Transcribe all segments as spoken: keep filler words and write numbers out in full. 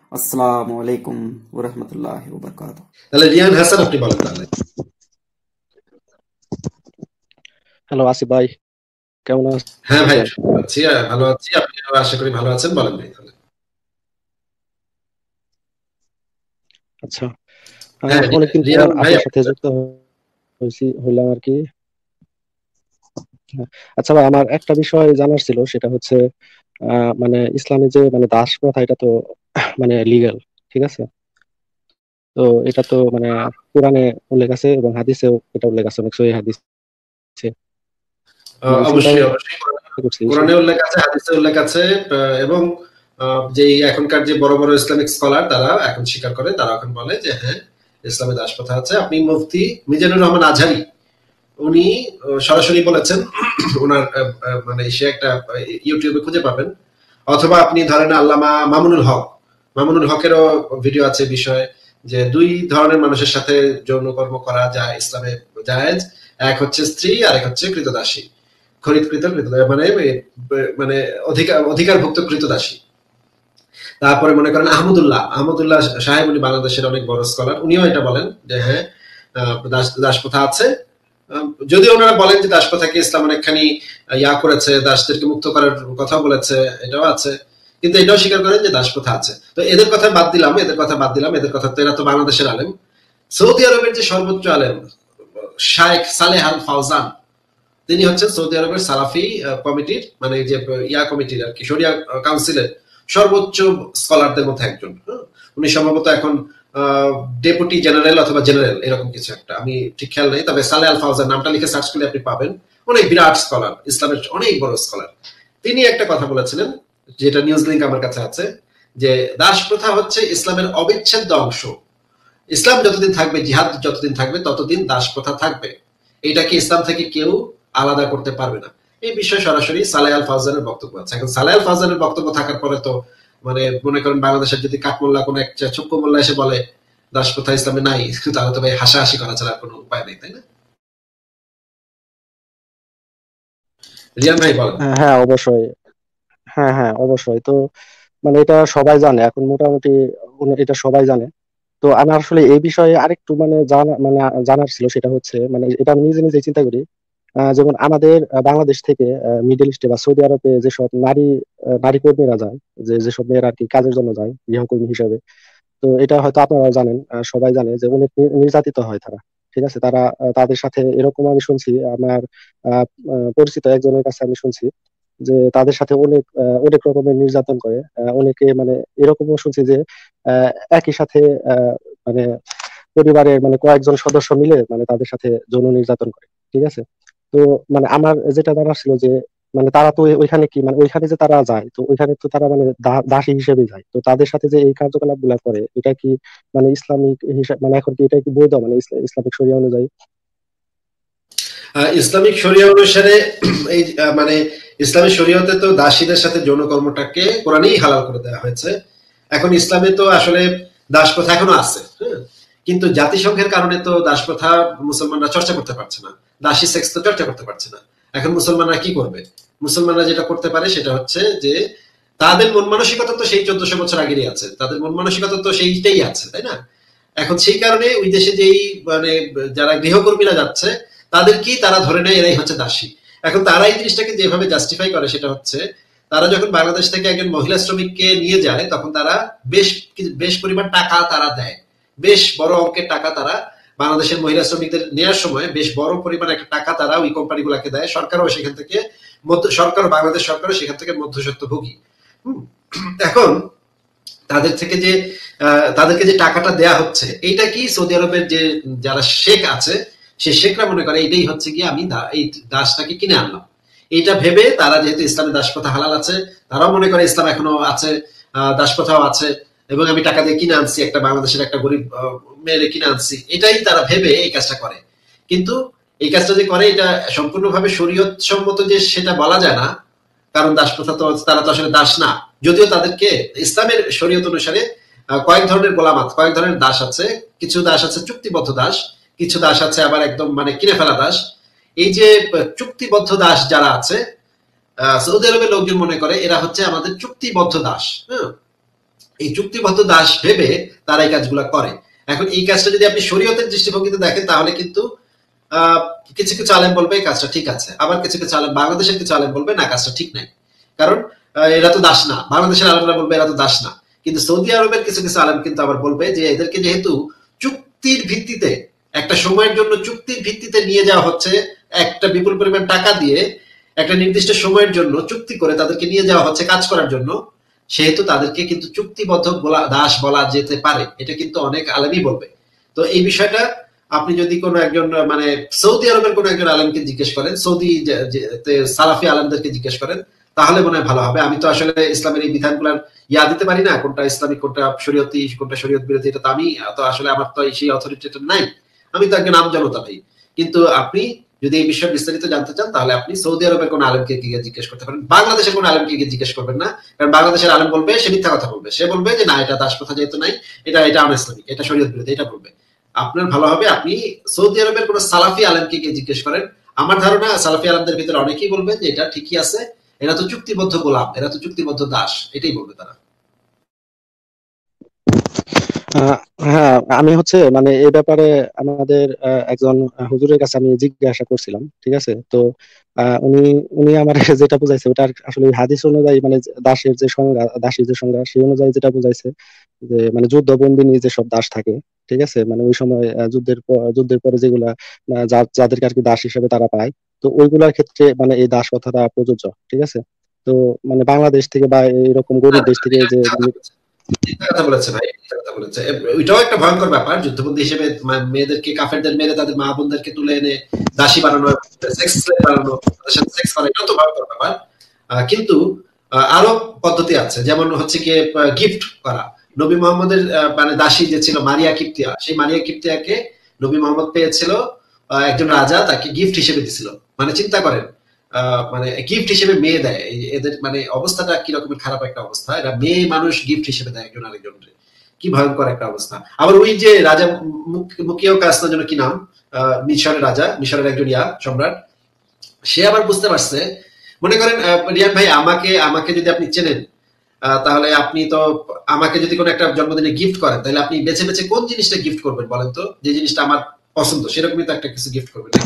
আসসালামু আলাইকুম ওয়া রাহমাতুল্লাহি ওয়া বারাকাতুহু। তাহলে রিয়ান হাসান আপনি বলেন তাহলে। হ্যালো আসিফ ভাই, কেমন হ্যাঁ ভাই, আছেন? ভালো আছি, আহ, ভালো আছি, আপনি আশা করি ভালো আছেন, বলেন ভাই তাহলে। আচ্ছা, হ্যাঁ আহ, অনেকদিন পর রিয়ান ভাই, আপনার সাথে যুক্ত হয়েছি হইলাম আর কি। হ্যাঁ, আচ্ছা ভাই, আমার একটা বিষয় জানার ছিল, সেটা হচ্ছে আহ, মানে ইসলামে যে মানে দাস প্রথা, এটা তো মানে লিগ্যাল, ঠিক আছে? তো এটা তো মানে কোরআনে উল্লেখ আছে এবং হাদিসেও এটা উল্লেখ আছে, অনেক সহিহ হাদিসে। আহ, মানে চিন্তা অবশ্যই অবশ্যই করছি কোরআনে উল্লেখ আছে, হাদিসে উল্লেখ আছে, আহ, এবং আহ, যে এখনকার যে বড় বড় ইসলামিক স্কলার তারা এখন স্বীকার করে, তারা এখন বলে যে হ্যাঁ, ইসলামে দাস প্রথা আছে। আপনি মুফতি মিজানুর রহমান আজহারি উনি আহ, সরাসরি বলেছেন, ওনার আহ, আহ, মানে সে একটা আহ, ইউটিউবে খুঁজে পাবেন, অথবা আপনি ধরেন আল্লামা মামুনুল হক, মামুনুল হকেরও ভিডিও আছে বিষয়ে, যে দুই ধরনের মানুষের সাথে যৌনকর্ম করা যায় ইসলামে জায়েজ। এক হচ্ছে স্ত্রী, আর এক হচ্ছে কৃতদাসী, খরিদকৃত কৃতদাসী, মানে মানে অধিকার অধিকারভুক্ত কৃতদাসী। তারপরে মনে করেন আহমদুল্লাহ আহমদুল্লাহ সাহেব, উনি বাংলাদেশের অনেক বড় স্কলার, উনিও এটা বলেন যে হ্যাঁ, আহ, দাস দাস প্রথা আছে। আহ, যদিও ওনারা বলেন যে দাস প্রথাকে ইসলাম অনেকখানি ইয়া করেছে, দাসদেরকে মুক্ত করার কথা বলেছে, এটাও আছে, কিন্তু এটাও স্বীকার করেন যে দাস প্রথা আছে। তো এদের কথা বাদ দিলাম, এদের কথা বাদ দিলাম এদের কথা তো এরা তো বাংলাদেশের আলেম। সৌদি আরবের যে সর্বোচ্চ আলেম শায়েখ সালেহ আল ফাউজান, তিনি হচ্ছেন সৌদি আরবের সালাফি কমিটির, মানে যে ইয়া কমিটির আর কি, শরিয়া কাউন্সিলের সর্বোচ্চ স্কলারদের মধ্যে একজন। হ্যাঁ? উনি সম্ভবত এখন ডেপুটি জেনারেল অথবা জেনারেল এরকম কিছু একটা, আমি ঠিক খেয়াল নেই, তবে সালে আল ফাউজান নামটা লিখে সার্চ করলে আপনি পাবেন। অনেক বিরাট স্কলার, ইসলামের অনেক বড় স্কলার। তিনি একটা কথা বলেছিলেন, যেটা নিউজ লিঙ্ক আমার কাছে আছে, যে দাস প্রথা হচ্ছে ইসলামের অবিচ্ছেদ্য অংশ। ইসলাম যতদিন থাকবে, জিহাদ যতদিন থাকবে, ততদিন দাস প্রথা থাকবে। এটাকে ইসলাম থেকে কেউ আলাদা করতে পারবে না। এই বিষয়ে সরাসরি সালেহ আল ফাউজানের বক্তব্য আছে। এখন সালেহ আল ফাউজানের বক্তব্য থাকার পরে তো মানে মনে করেন বাংলাদেশের যদি কাঠমোল্লা কোন একটা ছোট্ট মোল্লা এসে বলে দাস প্রথা ইসলামে নাই, তাহলে তো ভাই হাসাহাসি করা ছাড়া কোনো উপায় নেই, তাই না? রিয়ান ভাই বলেন। আহ, হ্যাঁ অবশ্যই, হ্যাঁ হ্যাঁ অবশ্যই। তো মানে এটা সবাই জানে এখন মোটামুটি, উনি- এটা সবাই জানে। তো আমার আসলে এই বিষয়ে আরেকটু মানে জানা মানে জানার ছিল, সেটা হচ্ছে মানে এটা আমি নিজে নিজে চিন্তা করি। আহ, যেমন আমাদের আহ, বাংলাদেশ থেকে মিডল ইস্টে বা সৌদি আরবে যেসব নারী আহ, নারী কর্মীরা যায়, যে যেসব মেয়েরা আর কি কাজের জন্য যায় গৃহকর্মী হিসেবে, তো এটা হয়তো আপনারাও জানেন, আহ, সবাই জানে যে অনেক নি- নির্যাতিত হয় তারা। ঠিক আছে, তারা আহ, তাদের সাথে এরকম আমি শুনছি, আমার আহ, আহ, পরিচিত একজনের কাছে আমি শুনছি যে তাদের সাথে অনেক আহ, অনেক রকমের নির্যাতন করে। আহ, অনেকে মানে এরকমও শুনছি যে আহ, একই সাথে আহ, মানে পরিবারের মানে কয়েকজন সদস্য মিলে মানে তাদের সাথে যৌন নির্যাতন করে। ঠিক আছে, তো মানে আমার যেটা জানার ছিল যে মানে তারা তো ওই- ওইখানে কি মানে ওইখানে যে তারা যায়, তো ওইখানে তো তারা মানে দা- দাসী হিসেবে যায়, তো তাদের সাথে যে এই কার্যকলাপ গুলা করে, এটা কি মানে ইসলামিক হিসাব মানে এখন কি এটা কি বৈধ মানে ইসলা- ইসলামিক শরিয়া অনুযায়ী? আহ, ইসলামিক শরিয়া অনুসারে এই আহ, মানে ইসলামী শরীয়তে তো দাসীদের সাথে যৌন কর্মটাকে কোরআনেই হালাল করে দেওয়া হয়েছে। এখন ইসলামে তো আসলে দাস প্রথা এখনো আছে, হ্যাঁ, কিন্তু জাতিসংঘের কারণে তো দাস প্রথা মুসলমানরা চর্চা করতে পারছে না, দাসী সেক্স তো চর্চা করতে পারছে না। এখন মুসলমানরা কি করবে? মুসলমানরা যেটা করতে পারে সেটা হচ্ছে যে তাদের মন মানসিকতা তো সেই চোদ্দশো বছর আগেরই আছে, তাদের মন মানসিকতা তো সেইটাই আছে, তাই না? এখন সেই কারণে ওই দেশে যেই মানে যারা গৃহকর্মীরা যাচ্ছে, তাদেরকেই তারা ধরে নেয় এরাই হচ্ছে দাসী। এখন তারা এই জিনিসটাকে যেভাবে জাস্টিফাই করে সেটা হচ্ছে, তারা যখন বাংলাদেশ থেকে একজন মহিলা শ্রমিককে নিয়ে যায়, তখন তারা বেশ বেশ পরিমাণ টাকা তারা দেয়, বেশ বড় অঙ্কের টাকা তারা বাংলাদেশের মহিলা শ্রমিকদের নেওয়ার সময় বেশ বড় পরিমাণ একটা টাকা তারা ওই কোম্পানি গুলাকে দেয়। সরকারও সেখান থেকে মধ্য সরকার, বাংলাদেশ সরকারও সেখান থেকে মধ্যস্বত্বভোগী। হুম, এখন তাদের থেকে যে আহ, তাদেরকে যে টাকাটা দেয়া হচ্ছে, এইটা কি সৌদি আরবের যে যারা শেখ আছে, সে শেখরা মনে করে এটাই হচ্ছে কি আমি দা- এই দাসটাকে কিনে আনলাম। এইটা ভেবে তারা, যেহেতু ইসলামে দাসপ্রথা হালাল আছে, তারাও মনে করে ইসলাম এখনো আছে, আহ, দাসপ্রথাও আছে, এবং আমি টাকা দিয়ে কিনে আনছি একটা বাংলাদেশের একটা গরিব আহ, মেয়েরে কিনে আনছি, এটাই তারা ভেবে এই কাজটা করে। কিন্তু এই কাজটা যে করে এটা সম্পূর্ণভাবে শরীয়ত সম্মত যে সেটা বলা যায় না, কারণ দাস প্রথা তো তারা তো আসলে দাস না। যদিও তাদেরকে ইসলামের শরীয়ত অনুসারে আহ, কয়েক ধরনের গোলামাত, কয়েক ধরনের দাস আছে। কিছু দাস আছে চুক্তিবদ্ধ দাস, কিছু দাস আছে আবার একদম মানে কিনে ফেলা দাস। এই যে আহ, চুক্তিবদ্ধ দাস যারা আছে, আহ, সৌদি আরবের লোকজন মনে করে এরা হচ্ছে আমাদের চুক্তিবদ্ধ দাস। হ্যাঁ, এই চুক্তিবদ্ধ দাস ভেবে তারা এই কাজগুলো করে। এখন এই কাজটা যদি আপনি শরীয়তের দৃষ্টিভঙ্গিতে দেখেন তাহলে কিন্তু আহ কিছু কিছু আলেম বলবে এই কাজটা ঠিক আছে, আবার কিছু কিছু আলেম, বাংলাদেশের কিছু আলেম বলবে না কাজটা ঠিক নাই, কারণ এরা তো দাস না। বাংলাদেশের আলেমরা বলবে এরা তো দাস না, কিন্তু সৌদি আরবের কিছু কিছু আলেম কিন্তু আবার বলবে যে এদেরকে যেহেতু চুক্তির ভিত্তিতে একটা সময়ের জন্য চুক্তির ভিত্তিতে নিয়ে যাওয়া হচ্ছে, একটা বিপুল পরিমাণ টাকা দিয়ে একটা নির্দিষ্ট সময়ের জন্য চুক্তি করে তাদেরকে নিয়ে যাওয়া হচ্ছে কাজ করার জন্য, সেহেতু তাদেরকে কিন্তু চুক্তিবদ্ধ বলা দাস বলা যেতে পারে। এটা কিন্তু অনেক আলেমই বলবে। তো এই বিষয়টা আপনি যদি কোনো একজন মানে সৌদি আরবের কোনো একজন আলেমকে জিজ্ঞেস করেন, সৌদি সালাফি আলেমদেরকে জিজ্ঞেস করেন, তাহলে মনে হয় ভালো হবে। আমি তো আসলে ইসলামের এই বিধানগুলার ইয়া দিতে পারি না, কোনটা ইসলামিক কোনটা শরীয়তি কোনটা শরীয়ত বিরোধী, এটা তো আমি তো আসলে আমার তো সেই অথরিটিটা নাই, আমি তো একজন নাম জনতা ভাই। কিন্তু আপনি যদি এই বিষয়ে বিস্তারিত জানতে চান তাহলে আপনি সৌদি আরবের কোন আলেমকে গিয়ে জিজ্ঞেস করতে পারেন, বাংলাদেশের কোন আলেমকে গিয়ে জিজ্ঞেস করবেন না, কারণ বাংলাদেশের আলেম বলবে সে মিথ্যা কথা বলবে, সে বলবে যে না এটা দাস প্রথা যেহেতু নাই, এটা এটা আনইসলামিক, এটা শরীয়ত বিরোধী, এটা বলবে। আপনার ভালো হবে আপনি সৌদি আরবের কোন সালাফি আলেমকে গিয়ে জিজ্ঞেস করেন। আমার ধারণা সালাফি আলেমদের ভিতরে অনেকেই বলবে যে এটা ঠিকই আছে, এরা তো চুক্তিবদ্ধ গোলাম, এরা তো চুক্তিবদ্ধ দাস, এটাই বলবে তারা। হ্যাঁ, আমি হচ্ছে মানে এই ব্যাপারে আমাদের একজন হুজুরের কাছে আমি জিজ্ঞাসা করছিলাম, ঠিক আছে। তো উনি উনি আমার যেটা বুঝাইছে ওটা আসলে হাদিস অনুযায়ী মানে দাসের যে সংজ্ঞা, দাসীর যে সংজ্ঞা সেই অনুযায়ী যেটা বুঝাইছে যে মানে যুদ্ধবন্দিনী যেসব দাস থাকে, ঠিক আছে, মানে ওই সময় যুদ্ধের যুদ্ধের পরে যেগুলা যাদেরকে আর কি দাস হিসেবে তারা পায়, তো ওইগুলার ক্ষেত্রে মানে এই দাস কথাটা প্রযোজ্য, ঠিক আছে। তো মানে বাংলাদেশ থেকে বা এরকম গরিব দেশ থেকে যে কথা বলেছে ভাই, কথা বলেছে। ওইটাও একটা ভয়ঙ্কর ব্যাপার, যুদ্ধবন্দী হিসেবে মেয়েদেরকে কাফেরদের মেরে তাদের মা বোনদেরকে তুলে এনে দাসী বানানো, সেক্স স্লেভ বানানো, তাদের সাথে সেক্স করা, এটাও তো ভয়ঙ্কর ব্যাপার। কিন্তু আরো পদ্ধতি আছে, যেমন হচ্ছে কি গিফট করা। নবী মোহাম্মদের মানে দাসী যে ছিল মারিয়া কিপ্তিয়া, সেই মারিয়া কিপ্তিয়াকে নবী মোহাম্মদ পেয়েছিল, একজন রাজা তাকে গিফট হিসেবে দিছিল। মানে চিন্তা করেন, মানে গিফট হিসেবে মেয়ে দেয়, এদের মানে অবস্থাটা কি রকমের খারাপ একটা অবস্থা, এটা মেয়ে মানুষ গিফট হিসেবে দেয় একজন আরেকজনকে, কি ভয়ঙ্কর একটা অবস্থা। আবার ওই যে রাজা মুকিও কাসনার জন্য কি নাম, মিশরের রাজা, মিশরের একজন ইয়া সম্রাট, সে আবার বুঝতে পারছে, মনে করেন রিয়ান ভাই আমাকে আমাকে যদি আপনি চেনেন তাহলে আপনি তো আমাকে যদি কোনো একটা জন্মদিনে গিফট করেন তাহলে আপনি বেছে বেছে কোন জিনিসটা গিফট করবেন বলেন তো, যে জিনিসটা আমার পছন্দ সেরকমই তো একটা কিছু গিফট করবেন।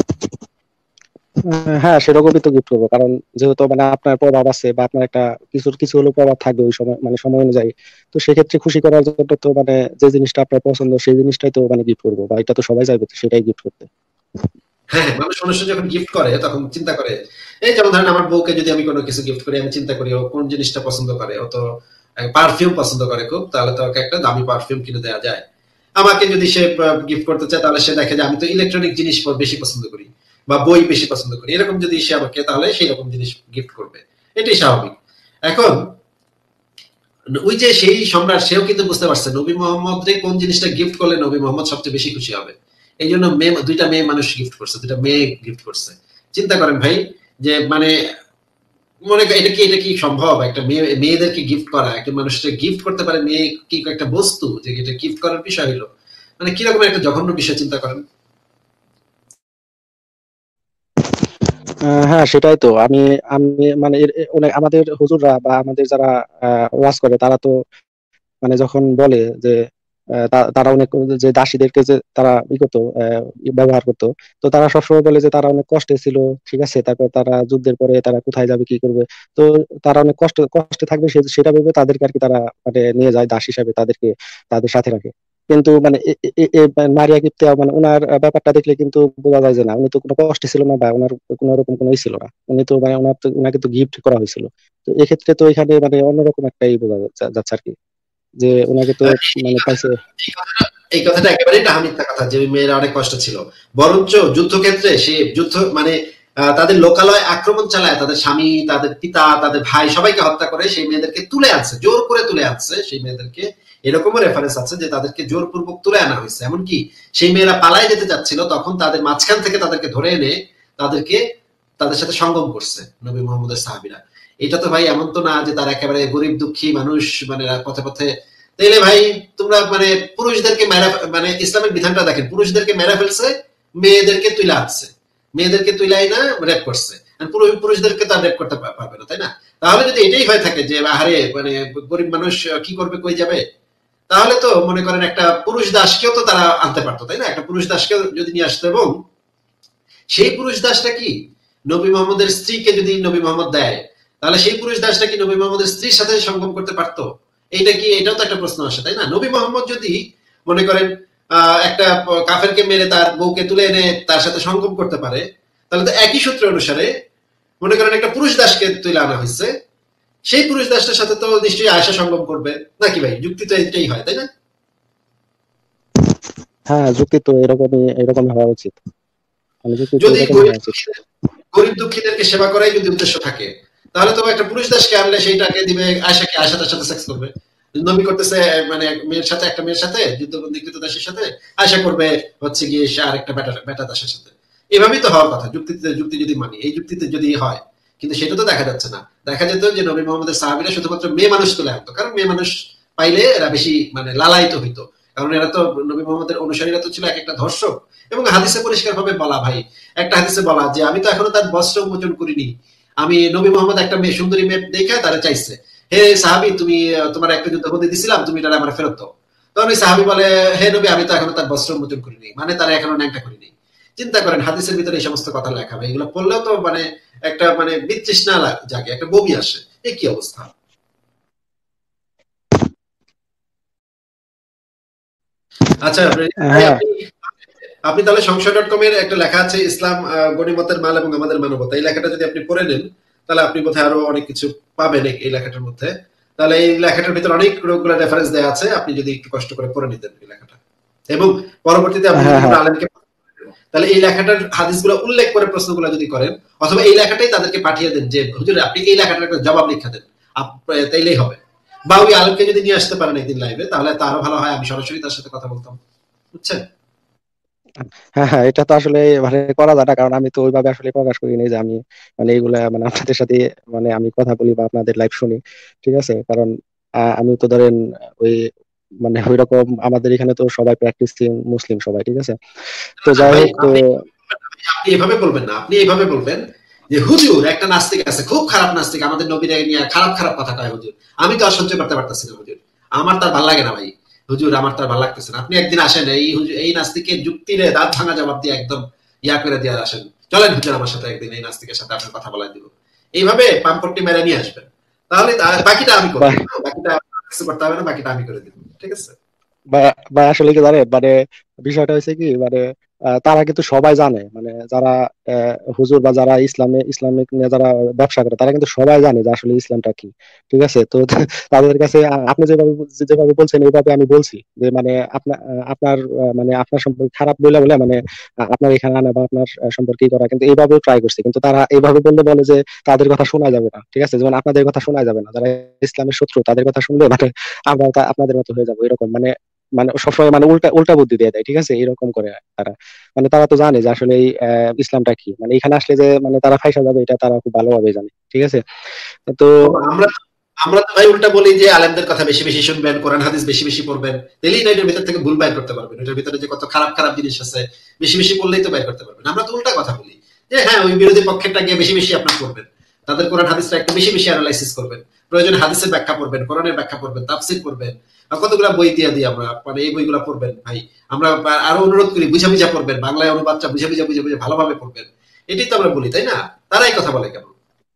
হ্যাঁ, সেরকমই তো গিফট করবো, কারণ যেহেতু মানে আপনার প্রভাব আছে বা আপনার একটা কিছু কিছু হলেও প্রভাব থাকবে ওই সময় মানে সময় অনুযায়ী, তো সেক্ষেত্রে খুশি করার জন্য তো মানে যে জিনিসটা আপনার পছন্দ সেই জিনিসটাই তো মানে গিফট করবো, বা এটা তো সবাই চাইবে সেটাই গিফট করতে। হ্যাঁ, মানুষ মানুষের যখন গিফট করে তখন চিন্তা করে, এই যেমন ধরেন আমার বউকে যদি আমি কোনো কিছু গিফট করি, আমি চিন্তা করি ও কোন জিনিসটা পছন্দ করে, ও তো পারফিউম পছন্দ করে খুব, তাহলে তো ওকে একটা দামি পারফিউম কিনে দেওয়া যায়। আমাকে যদি সে গিফট করতে চায় তাহলে সে দেখে যে আমি তো ইলেকট্রনিক জিনিস বেশি পছন্দ করি বা বই বেশি পছন্দ করি, এরকম যদি সে আমাকে তাহলে সেই রকম জিনিস গিফট করবে, এটাই স্বাভাবিক। এখন ওই যে সেই সম্রাট সেও কিন্তু বুঝতে পারছে নবী মোহাম্মদকে কোন জিনিসটা গিফট করলে নবী মোহাম্মদ সবচেয়ে বেশি খুশি হবে, এই জন্য মেয়ে দুইটা মেয়ে মানুষ গিফট করছে, দুইটা মেয়ে গিফট করছে। চিন্তা করেন ভাই, যে মানে মনে এটা কি এটা কি সম্ভব একটা মেয়ে মেয়েদেরকে গিফট করা, একটা মানুষকে গিফট করতে পারে মেয়ে কি একটা বস্তু, যে এটা গিফট করার বিষয় হলো, মানে কিরকম একটা জঘন্য বিষয় চিন্তা করেন। হ্যাঁ, সেটাই তো আমি আমি মানে আমাদের হুজুররা বা আমাদের যারা ওয়াজ করে তারা তো মানে যখন বলে যে তারা অনেক যে দাসীদেরকে যে তারা ই করতো ব্যবহার করতো, তো তারা সবসময় বলে যে তারা অনেক কষ্টে ছিল, ঠিক আছে, তারপর তারা যুদ্ধের পরে তারা কোথায় যাবে কি করবে, তো তারা অনেক কষ্ট কষ্টে থাকবে সেটা ভেবে তাদেরকে আর কি তারা মানে নিয়ে যায় দাস হিসাবে, তাদেরকে তাদের সাথে রাখে। কিন্তু মানে মারিয়া কিপ্তিয়া মানে ওনার ব্যাপারটা দেখলে কিন্তু বোঝা যায় যে না, উনি তো কোনো কষ্টে ছিল না বা ওনার কোনো রকম কোনো ছিল না, উনি তো মানে ওনার তো ওনাকে তো গিফট করা হয়েছিল। তো এক্ষেত্রে তো এখানে মানে অন্যরকম একটাই বোঝা যাচ্ছে আর কি, যে ওনাকে তো মানে পাইছে। এই কথাটা একেবারেই ডাহা মিথ্যা কথা যে মেয়েরা অনেক কষ্ট ছিল, বরঞ্চ যুদ্ধক্ষেত্রে সে যুদ্ধ মানে তাদের লোকালয় আক্রমণ চালায়, তাদের স্বামী, তাদের পিতা, তাদের ভাই সবাইকে হত্যা করে সেই মেয়েদেরকে তুলে আনছে, জোর করে তুলে আনছে সেই মেয়েদেরকে। এরকমও রেফারেন্স আছে যে তাদেরকে জোরপূর্বক তুলে আনা হয়েছে, এমনকি সেই মেয়েরা পালায় যেতে চাচ্ছিল তখন তাদের মাঝখান থেকে তাদেরকে ধরে এনে তাদেরকে তাদের সাথে সঙ্গম করছে নবী মোহাম্মদের সাহাবীরা। এটা তো ভাই এমন তো না যে তারা একেবারে গরিব দুঃখী মানুষ মানে পথে পথে, তাইলে ভাই তোমরা মানে পুরুষদেরকে মেরা মানে ইসলামের বিধানটা দেখেন, পুরুষদেরকে মেরা ফেলছে, মেয়েদেরকে তুলে আনছে, মেয়েদেরকে তুইলাই না রেপ করছে। পুরো- পুরুষদেরকে তো আর রেপ করতে পা- পারবে না, তাই না? তাহলে যদি এটাই হয়ে থাকে যে আহারে মানে গরিব মানুষ আহ, কি করবে, কই যাবে, তাহলে তো মনে করেন একটা পুরুষ দাসকেও তো তারা আনতে পারতো, তাই না? একটা পুরুষ দাসকেও যদি নিয়ে আসতো, এবং সেই পুরুষ দাসটা কি নবী মোহাম্মদের স্ত্রীকে যদি নবী মোহাম্মদ দেয়, তাহলে সেই পুরুষ দাসটা কি নবী মোহাম্মদের স্ত্রীর সাথে সঙ্গম করতে পারতো? এইটা কি, এটাও তো একটা প্রশ্ন আসে, তাই না? নবী মোহাম্মদ যদি মনে করেন আহ একটা কাফেরকে মেরে তার বউকে তুলে এনে তার সাথে সঙ্গম করতে পারে, তাহলে তো একই সূত্র অনুসারে মনে করেন একটা পুরুষ দাসকে তুলে আনা হয়েছে, সেই পুরুষ দাসটার সাথে তো নিশ্চয়ই আয়েশা সঙ্গম করবে নাকি ভাই? যুক্তি তো এটাই হয়, তাই না? হ্যাঁ, যুক্তি তো এরকমই এরকমই হওয়া উচিত, মানে যুক্তি তো যদি এরকমই গরিব হওয়া উচিত। দুঃখীদের গরিব দুঃখীদেরকে সেবা করাই যদি উদ্দেশ্য থাকে, তাহলে তো একটা পুরুষ দাসকে আনলে সেইটাকে দিবে আয়সাকে, আয়সাদের সাথে সেক্স করবে। নবী করতেছে মানে এক মেয়ের সাথে, একটা মেয়ের সাথে, যুদ্ধবন্দীকৃত দাসের সাথে, আয়সা করবে হচ্ছে গিয়ে সে আরেকটা বেটা বেটা দাসের সাথে। এভাবেই তো হওয়ার কথা যুক্তিতে, যুক্তি যদি মানি, এই যুক্তিতে যদি হয়। কিন্তু সেটা তো দেখা যাচ্ছে না। দেখা যেত যে নবী মোহাম্মদের সাহাবীরা শুধুমাত্র মেয়ে মানুষ তুলে আনতো, কারণ মেয়ে মানুষ পাইলে এরা বেশি মানে লালায়িত হইতো। কারণ এরা তো নবী মোহাম্মদের অনুসারীরা তো ছিল এক একটা ধর্ষক। এবং হাদিসে পরিষ্কার ভাবে বলা ভাই, একটা হাদিসে বলা যে আমি তো এখনো তার বস্ত্র উন্মোচন করিনি, আমি নবী মোহাম্মদ একটা মেয়ে, সুন্দরী মেয়ে দেখে তারা চাইছে, হে সাহাবি তুমি আহ, তোমার একটা যুদ্ধবন্দী দিছিলাম, তুমি এটা আমার ফেরত দাও। তখন ওই সাহাবি বলে, হে নবী আমি তো এখনো তার বস্ত্র উন্মোচন করিনি, মানে তারা এখনো ন্যাংটা করিনি। চিন্তা করেন হাদিসের ভিতরে এই সমস্ত কথা লেখা, ভাই এগুলো পড়লেও তো মানে একটা মানে বিতৃষ্ণা লাগ- জাগে, একটা বমি আসে। এ কি অবস্থা! আচ্ছা আপনি- ভাই হ্যাঁ, আপনি আপনি তাহলে সংশয় ডট কম এর একটা লেখা আছে ইসলাম আহ, গনিমতের মাল এবং আমাদের মানবতা, এই লেখাটা যদি আপনি পড়ে নেন, তাহলে আপনি বোধহয় আরো অনেক কিছু পাবেন এই এই লেখাটার মধ্যে। তাহলে এই লেখাটার ভিতরে অনেক রোগগুলো রেফারেন্স দেওয়া আছে, আপনি যদি একটু কষ্ট করে পড়ে নিতেন এই লেখাটা, এবং পরবর্তীতে আপনি হ্যাঁ, যদি কোনো হ্যাঁ, আলেমকে, তাহলে এই লেখাটার হাদিসগুলো উল্লেখ করে প্রশ্নগুলো যদি করেন, অথবা এই লেখাটাই তাদেরকে পাঠিয়ে দেন যে হুজুর আপনি এই লেখাটার একটা জবাব লিখে দেন, আপ- তাইলেই হবে। বা ওই আলেমকে যদি নিয়ে আসতে পারেন একদিন লাইভে, তাহলে তো আরো ভালো হয়, আমি সরাসরি তার সাথে কথা বলতাম, বুঝছেন? হ্যাঁ, হ্যাঁ, এটা তো আসলে মানে করা যায় না, কারণ আমি তো ওইভাবে আসলে প্রকাশ করিনি যে আমি মানে এইগুলা মানে আপনাদের সাথে মানে আমি কথা বলি বা আপনাদের লাইভ শুনি। ঠিক আছে, কারণ আহ, আমি তো ধরেন ওই মানে ওইরকম আমাদের এখানে তো সবাই প্র্যাকটিসিং মুসলিম সবাই, ঠিক আছে। তো না, না যাই ভাই, হোক, তো আপনি আপনি এভাবে বলবেন না, আপনি এইভাবে বলবেন যে হুজুর একটা নাস্তিক আছে, খুব খারাপ নাস্তিক, আমাদের নবীরা নিয়ে খারাপ খারাপ কথা কয় হুজুর, আমি তো আর সহ্য করতে পারতেছি না হুজুর, আমার তার ভাল লাগে না ভাই, হুজুর আমার তার ভাল লাগতেছে না। আপনি একদিন আসেন, এই হুজুর এই নাস্তিকের যুক্তিরে দাঁত ভাঙা জবাব দিয়ে একদম ইয়া করে দিয়ে আসেন, চলেন হুজুর আমার সাথে একদিন এই নাস্তিকের সাথে আপনার কথা বলাই দিব, এইভাবে পাম্পট্টি মেরে নিয়ে আসবেন, তাহলে তা- বাকিটা আমি করবো, বা হ্যাঁ? বাকিটা আপনার কিছু করতে হবে না, বাকিটা আমি করে দিব, ঠিক আছে? বা বা আসলে কি জানেন, মানে বিষয়টা হয়েছে কি, মানে আহ, তারা কিন্তু সবাই জানে, মানে যারা আহ, হুজুর বা যারা ইসলামে ইসলামিক নিয়ে যারা ব্যবসা করে, তারা কিন্তু সবাই জানে যে আসলে ইসলামটা কি। ঠিক আছে, তো তাদের কাছে আ- আপনি যেভাবে বল- যেভাবে বলছেন এইভাবে আমি বলছি যে মানে আপনার আপনার আহ, মানে আপনার সম্পর্কে খারাপ বলে বলে মানে আ- আপনার এখানে আনা বা আপনার আহ, সম্পর্কে ই করা, কিন্তু এইভাবে ট্রাই করছি, কিন্তু তারা এইভাবে বললে বলে যে তাদের কথা শোনা যাবে না। ঠিক আছে, যেমন আপনাদের কথা শোনা যাবে না, যারা ইসলামের শত্রু তাদের কথা শুনলে মানে আমরা তা- আপনাদের মতো হয়ে যাবো এরকম, মানে মানে সবসময় মানে উল্টা উল্টা বুদ্ধি দিয়ে দেয়। ঠিক আছে, এরকম করে তারা, মানে তারা তো জানে যে আসলে এই আহ, ইসলামটা কি, মানে এখানে আসলে যে মানে তারা ফাইসা যাবে এটা তারা খুব ভালোভাবে জানে। ঠিক আছে, তো ও, আমরা আমরা তো ভাই উল্টা বলি যে আলেমদের কথা বেশি বেশি শুনবেন, কোরআন হাদিস বেশি বেশি পড়বেন, তাহলেই না এটার ভিতর থেকে ভুল বাইর করতে পারবেন, এটার ভিতরে যে কত খারাপ খারাপ জিনিস আছে বেশি বেশি পড়লেই তো বাইর করতে পারবেন। আমরা তো উল্টা কথা বলি যে হ্যাঁ ওই বিরোধী পক্ষেরটা গিয়ে বেশি বেশি আপনার করবেন, তাদের কোরআন হাদিসটা একটু বেশি বেশি অ্যানালাইসিস করবেন, প্রয়োজনে হাদিসের ব্যাখ্যা পড়বেন, কোরআনের ব্যাখ্যা পড়বেন, তাফসির করবেন, আর কতগুলা বই দিয়ে দিই আমরা, মানে এই বইগুলা পড়বেন ভাই। আমরা আরো অনুরোধ করি বুঝা বুঝা পড়বেন, বাংলায় অনুবাদটা বুঝা বুঝা বুঝে বুঝে ভালোভাবে পড়বেন, এটাই তো আমরা বলি, তাই না? তারাই কথা বলে কেন?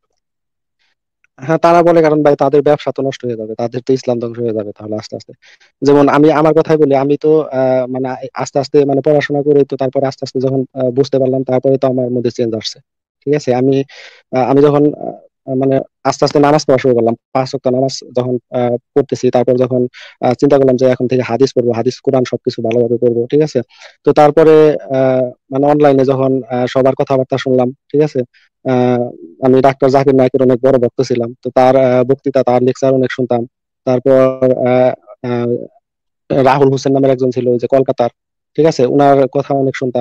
হ্যাঁ, তারা বলে কারণ ভাই তাদের ব্যবসা তো নষ্ট হয়ে যাবে, তাদের তো ইসলাম ধ্বংস হয়ে যাবে তাহলে আস্তে আস্তে। যেমন আমি আমার কথাই বলি, আমি তো আহ, মানে আস্তে আস্তে মানে পড়াশোনা করে তো তারপরে আস্তে আস্তে যখন আহ, বুঝতে পারলাম, তারপরে তো আমার মধ্যে চেঞ্জ আসছে। ঠিক আছে, আমি আহ, আমি যখন আহ, মানে আস্তে আস্তে নামাজ পড়া শুরু করলাম, পাঁচ ওয়াক্ত নামাজ যখন আহ, পড়তেছি, তারপর যখন আহ, চিন্তা করলাম যে এখন থেকে হাদিস পড়বো, হাদিস কোরআন সবকিছু ভালোভাবে পড়বো। ঠিক আছে, তো তারপরে আহ মানে অনলাইনে যখন আহ, সবার কথাবার্তা শুনলাম। ঠিক আছে, আহ আমি ডাক্তার জাকির নায়কের অনেক বড় ভক্ত ছিলাম, তো তার আহ, বক্তৃতা, তার লেকচার অনেক শুনতাম। তারপর আহ, আহ, রাহুল হোসেন নামের একজন ছিল ওই যে কলকাতার, ঠিক আছে, উনার কথা অনেক শুনতাম।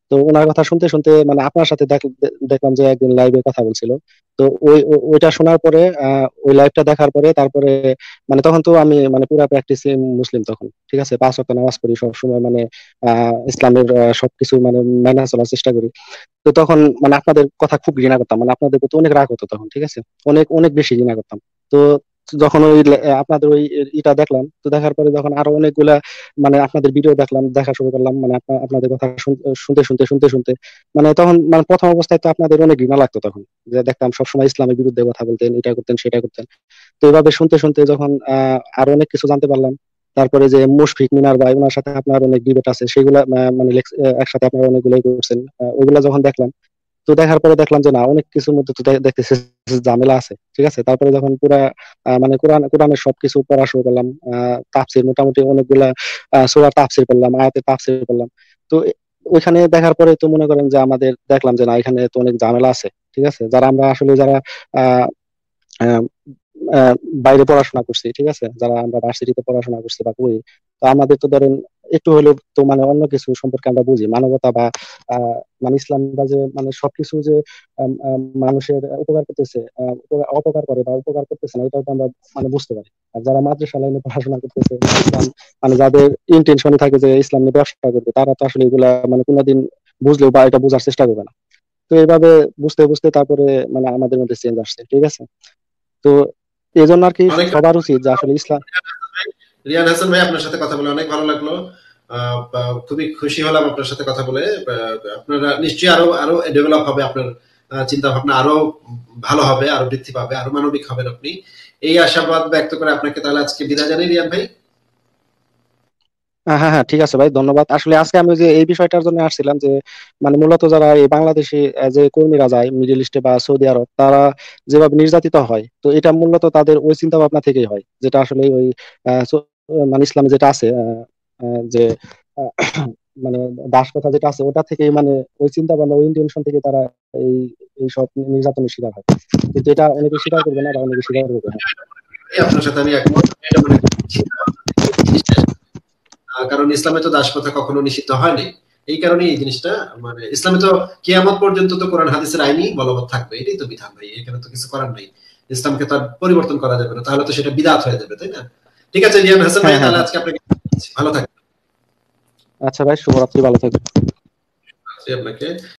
তো ওনার কথা শুনতে শুনতে মানে আপনার সাথে দেখ- দেখলাম যে একদিন লাইভে কথা বলছিল। তো ওই ও- ওইটা শোনার পরে আহ, ওই লাইভটা দেখার পরে তারপরে মানে তখন তো আমি মানে পুরা প্র্যাকটিস মুসলিম তখন, ঠিক আছে, পাঁচ ওয়াক্ত নামাজ পড়ি সব সময়, মানে আহ ইসলামের আহ, সবকিছু মানে মেনে চলার চেষ্টা করি। তো তখন মানে আপনাদের কথা খুব ঘৃণা করতাম, মানে আপনাদের প্রতি অনেক রাগ হতো তখন, ঠিক আছে, অনেক অনেক বেশি ঘৃণা করতাম। তো যখন ওই লে- আপনাদের ওই ইটা দেখলাম, তো দেখার পরে যখন আরো অনেকগুলা মানে আপনাদের ভিডিও দেখলাম, দেখা শুরু করলাম, মানে আপনা- আপনাদের কথা শুন- শুনতে শুনতে শুনতে শুনতে মানে তখন মানে প্রথম অবস্থায় তো আপনাদের অনেক ঘৃণা লাগতো তখন, যে দেখতাম সবসময় ইসলামের বিরুদ্ধে কথা বলতেন, এটা করতেন সেটা করতেন। তো এইভাবে শুনতে শুনতে যখন আহ আরো অনেক কিছু জানতে পারলাম, তারপরে যে মুশফিক মিনার ভাই ওনার সাথে আপনার অনেক ডিবেট আছে, সেগুলা আহ, মানে লেখ- আহ, একসাথে আপনারা অনেকগুলোই করছেন, আহ, ওইগুলা যখন দেখলাম, তো দেখার পরে দেখলাম যে না, অনেক কিছুর মধ্যে তো দে- দেখতেছি ঝামেলা আছে, ঠিক আছে। তারপরে যখন পুরা আহ, মানে কোরআন কোরআনের সবকিছু পড়া শুরু করলাম, আহ তাফসির মোটামুটি অনেকগুলা আহ সূরার তাফসির করলাম, আয়াতের তাফসির করলাম। তো এ- ওইখানে দেখার পরে তো মনে করেন যে আমাদের দেখলাম যে না, এখানে তো অনেক ঝামেলা আছে, ঠিক আছে। যারা আমরা আসলে যারা আহ আহ, আহ, বাইরে পড়াশোনা করছি, ঠিক আছে, যারা আমরা ভার্সিটিতে পড়াশোনা করছি বা করি, তো আমাদের তো ধরেন একটু হলেও তো মানে অন্য কিছু সম্পর্কে আমরা বুঝি, মানবতা বা আহ, মানে ইসলাম বা যে মানে সবকিছু যে আম, আম, মানুষের উপকার করতেছে, আহ, উপকার- অপকার করে বা উপকার করতেছে না, এটাও তো আমরা মানে বুঝতে পারি। আর যারা মাদ্রাসা লাইনে পড়াশোনা করতেছে বা ইসলাম মানে যাদের ইন্টেনশনে থাকে যে ইসলাম নিয়ে ব্যবসা করবে, তারা তো আসলে এগুলা মানে কোনোদিন বুঝলেও বা এটা বোঝার চেষ্টা করবে না। তো এইভাবে বুঝতে বুঝতে তারপরে মানে আমাদের মধ্যে চেঞ্জ আসছে, ঠিক আছে। তো এই জন্য আর কি অনেক সবার উচিত যে আসলে ইসলাম। রিয়ান হাসান ভাই, আপনার সাথে কথা বলে অনেক ভালো লাগলো। আহ, বা খুবই খুশি হলাম আপনার সাথে কথা বলে। আহ, আপনারা নিশ্চয়ই আরো আরো ডেভেলপ হবে, আপনার চিন্তা ভাবনা আরো ভালো হবে, আরো বৃদ্ধি পাবে, আরো মানবিক হবেন আপনি। এই আশাবাদ ব্যক্ত করে আপনাকে তাহলে আজকে বিদায় জানাই রিয়ান ভাই। হ্যাঁ হ্যাঁ হ্যাঁ, ঠিক আছে ভাই, ধন্যবাদ। আসলে আজকে আমি যে এই বিষয়টার জন্য আসছিলাম যে মানে মূলত যারা এই বাংলাদেশি আহ, যে কর্মীরা যায় মিডল ইস্টে বা সৌদি আরব, তারা যেভাবে নির্যাতিত হয়, তো এটা মূলত তাদের ওই চিন্তা ভাবনা থেকেই হয়, যেটা আসলে ওই আহ, সো- মানে ইসলামে যেটা আছে, আহ, আহ, যে আহ, মানে দাস প্রথা যেটা আছে, ওটা থেকে মানে ওই চিন্তা ভাবনা ওই ইন্টেনশন থেকে তারা এই এই সব নির্যাতনের শিকার হয়। কিন্তু এটা অনেকে স্বীকার করবে না বা অনেকে স্বীকার করবে না। এই আপনার সাথে আমি একমত। আমি এটা মনে করি এই জিনিসটা, আহ, কারণ ইসলামে তো দাস প্রথা কখনো নিষিদ্ধ হয়নি। এই কারণে এই জিনিসটা মানে ইসলামে তো কিয়ামত পর্যন্ত তো কোরআন হাদিসের আইনই বলবৎ থাকবে, এটাই তো বিধান ভাই, এখানে তো কিছু করার নেই। ইসলামকে তো আর পরিবর্তন করা যাবে না, তাহলে তো সেটা বিদআত হয়ে যাবে, তাই না? ঠিক আছে রিয়ান হাসান ভাই, হ্যাঁ হ্যাঁ তাহলে হ্যাঁ। আজকে আপনাকে ভালো থাকবেন। আচ্ছা ভাই, শুভরাত্রি, ভালো থাকবেন। আপনাকে